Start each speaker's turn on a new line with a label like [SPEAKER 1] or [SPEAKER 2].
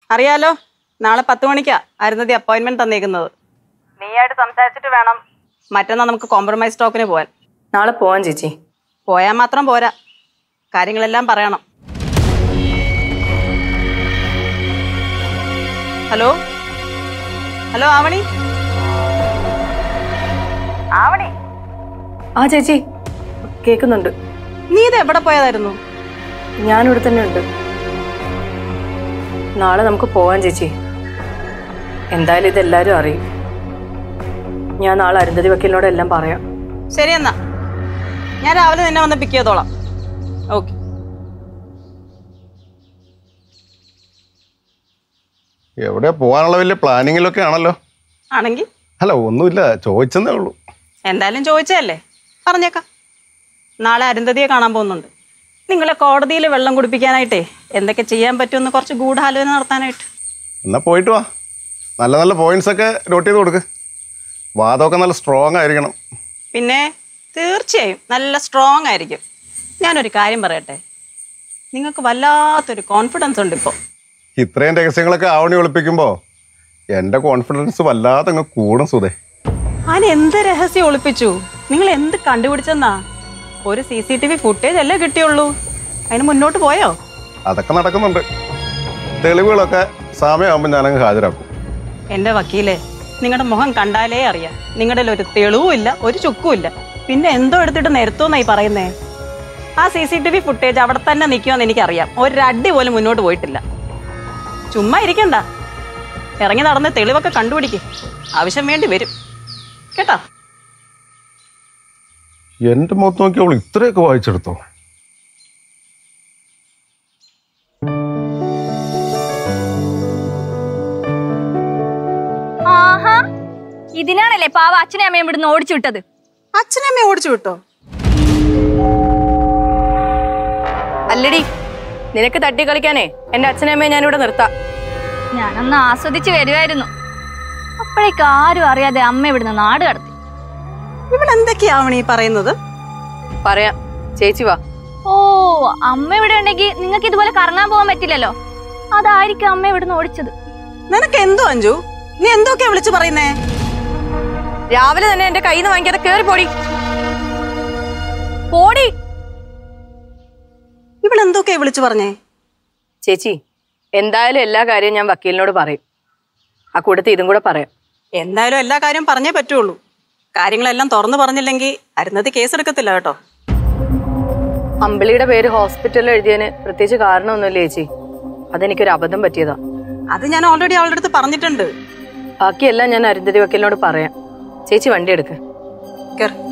[SPEAKER 1] അറിയാലോ, നാളെ 10 മണിക്കാ അരുന്നതി അപ്പോയിന്റ്മെന്റ് തന്നേക്കുന്നത്. നീയായിട്ട് സംസാരിച്ചിട്ട് വേണം മറ്റന്നാ നമുക്ക് കോംപ്രമൈസ് ടോക്കിന് പോവാൻ.
[SPEAKER 2] നാളെ പോവാൻ ചേച്ചി.
[SPEAKER 1] പോയാൽ മാത്രം പോരാ, കാര്യങ്ങളെല്ലാം പറയണം. Hello hello Avani. ആവണി.
[SPEAKER 2] ആ ചേച്ചി കേൾക്കുന്നുണ്ട്.
[SPEAKER 1] നീ ഇത് എവിടെ പോയതായിരുന്നു?
[SPEAKER 2] ഞാനിവിടെ തന്നെ ഉണ്ട്. നാളെ നമുക്ക് പോവാൻ ചേച്ചി. എന്തായാലും ഇതെല്ലാരും അറിയും. ഞാൻ നാളെ അരുന്ധതി വക്കീലിനോട് എല്ലാം പറയാം.
[SPEAKER 1] ശരി എന്നാ, ഞാൻ രാവിലെ നിന്നെ വന്ന് പിക്ക് ചെയ്തോളാം. ഓക്കെ.
[SPEAKER 3] എവിടെ പോകാനുള്ള വലിയ പ്ലാനിങ്ങിലൊക്കെ ആണല്ലോ.
[SPEAKER 1] ആണെങ്കിൽ
[SPEAKER 3] അല്ല, ഒന്നുമില്ല, ചോദിച്ചെന്നേ ഉള്ളൂ.
[SPEAKER 1] എന്തായാലും ചോദിച്ചതല്ലേ, പറഞ്ഞേക്കാം. നാളെ അരുന്ധതിയെ കാണാൻ പോകുന്നുണ്ട്. നിങ്ങളെ കോടതിയിൽ വെള്ളം കുടിപ്പിക്കാനായിട്ടേ എന്തൊക്കെ ചെയ്യാൻ പറ്റുമെന്ന് കുറച്ച് ഗൂഢാലോചന നടത്താനായിട്ട്.
[SPEAKER 3] എന്നാൽ പോയിട്ട് വാ. നല്ല നല്ല പോയിന്റ്സ് ഒക്കെ നോട്ട് ചെയ്ത് കൊടുക്ക്. വാദമൊക്കെ നല്ല സ്ട്രോങ് ആയിരിക്കണം.
[SPEAKER 1] പിന്നെ തീർച്ചയായും നല്ല സ്ട്രോങ് ആയിരിക്കും. ഞാനൊരു കാര്യം പറയട്ടെ, നിങ്ങൾക്ക് വല്ലാത്തൊരു കോൺഫിഡൻസ് ഉണ്ട് ഇപ്പോൾ.
[SPEAKER 3] ഇത്രയും രഹസ്യങ്ങളൊക്കെ ആവണി ഒളിപ്പിക്കുമ്പോൾ എൻ്റെ കോൺഫിഡൻസ് വല്ലാതെ അങ്ങ് കൂടും സുധേ.
[SPEAKER 1] ഞാൻ എന്ത് രഹസ്യം ഒളിപ്പിച്ചു? നിങ്ങൾ എന്ത് കണ്ടുപിടിച്ചെന്നാ? ഒരു CCTV ഫുട്ടേജ് അല്ലേ കിട്ടിയുള്ളൂ, അതിന് മുന്നോട്ട് പോയോ?
[SPEAKER 3] അതൊക്കെ നടക്കുന്നുണ്ട്. തെളിവുകളൊക്കെ സമയമാകുമ്പോൾ ഞാനങ്ങ് ഹാജരാക്കും.
[SPEAKER 1] എൻ്റെ വക്കീലേ, നിങ്ങളുടെ മുഖം കണ്ടാലേ അറിയാം നിങ്ങളുടെ ഒരു തെളിവും ഇല്ല, ഒരു ചുക്കും ഇല്ല. പിന്നെ എന്തോ എടുത്തിട്ട് നിരത്തുമെന്നായി പറയുന്നേ? ആ CCTV ഫുട്ടേജ് അവിടെ തന്നെ നിൽക്കുമെന്ന് എനിക്കറിയാം. ഒരടി പോലും മുന്നോട്ട് പോയിട്ടില്ല. ചുമ്മാ ഇരിക്കണ്ട, ഇറങ്ങി നടന്ന് തെളിവൊക്കെ കണ്ടുപിടിക്കും. ആവശ്യം വേണ്ടി വരും കേട്ടോ.
[SPEAKER 3] എൻ്റെ മുഖത്ത് നോക്കി അവൾ ഇത്രയൊക്കെ വായിച്ചെടുത്തോ?
[SPEAKER 4] ആഹാ, ഇതിനാണല്ലേ പാവ അച്ഛനെ അമ്മയും ഇവിടുന്ന് ഓടിച്ചു വിട്ടത്?
[SPEAKER 1] അച്ഛനമ്മയെ ഓടിച്ചു വിട്ടോ?
[SPEAKER 2] അല്ലടി, നിനക്ക് തട്ടി കളിക്കാനേ എന്റെ അച്ഛനെ അമ്മയെ ഞാനിവിടെ നിർത്താം.
[SPEAKER 4] ഞാനൊന്ന് ആസ്വദിച്ച് വരുമായിരുന്നു. അപ്പോഴേക്ക് ആരും അറിയാതെ അമ്മ ഇവിടുന്ന് നാട് കടത്തി.
[SPEAKER 1] ഇവളെന്തൊക്കെയാവണീ പറയുന്നത്?
[SPEAKER 2] പറയാം, ചേച്ചി വാ.
[SPEAKER 4] ഓ, അമ്മ ഇവിടെ ഉണ്ടെങ്കിൽ നിങ്ങൾക്ക് ഇതുപോലെ കറങ്ങാൻ പോകാൻ പറ്റില്ലല്ലോ. അതായിരിക്കും അമ്മ ഇവിടുന്ന് ഓടിച്ചത്.
[SPEAKER 1] നിനക്ക് എന്തോ അഞ്ജു, നീ എന്തൊക്കെയാ വിളിച്ചു പറയുന്നേ?
[SPEAKER 2] രാവിലെ തന്നെ എന്റെ കയ്യിൽ നിന്ന് വാങ്ങിക്കാതെ കേറി പോടി. പോടി.
[SPEAKER 1] ഇവളെന്തൊക്കെയാ വിളിച്ചു പറഞ്ഞേ?
[SPEAKER 2] ചേച്ചി, എന്തായാലും എല്ലാ കാര്യവും ഞാൻ വക്കീലിനോട് പറയും. ആ കൂട്ടത്തിൽ ഇതും കൂടെ പറയാം.
[SPEAKER 1] എന്തായാലും എല്ലാ കാര്യം പറഞ്ഞേ പറ്റുള്ളൂ. കാര്യങ്ങളെല്ലാം തുറന്നു പറഞ്ഞില്ലെങ്കിൽ അരുന്നതി കേസെടുക്കത്തില്ല കേട്ടോ.
[SPEAKER 2] അമ്പിളിയുടെ പേര് ഹോസ്പിറ്റലിൽ എഴുതിയതിന് പ്രത്യേകിച്ച് കാരണമൊന്നുമില്ല ചേച്ചി. അതെനിക്കൊരു അബദ്ധം പറ്റിയതാ.
[SPEAKER 1] അത് ഞാൻ ഓൾറെഡി അവളുടെ അടുത്ത് പറഞ്ഞിട്ടുണ്ട്.
[SPEAKER 2] ബാക്കിയെല്ലാം ഞാൻ അരുന്ധതി വക്കീലിനോട് പറയാം. ചേച്ചി വണ്ടി എടുക്ക്.
[SPEAKER 1] കേറ്.